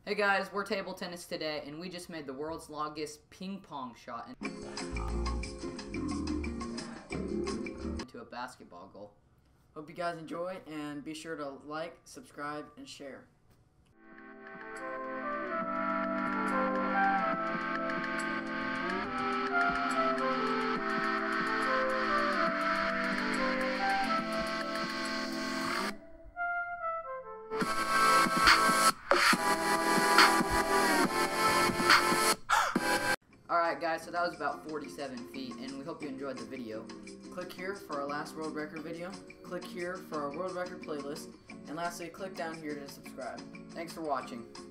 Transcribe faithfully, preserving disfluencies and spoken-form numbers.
Hey guys, we're table tennis today, and we just made the world's longest ping pong shot into a basketball goal. Hope you guys enjoy, and be sure to like, subscribe, and share. Alright guys, so that was about forty-seven feet, and we hope you enjoyed the video. Click here for our last world record video, click here for our world record playlist, and lastly, click down here to subscribe. Thanks for watching.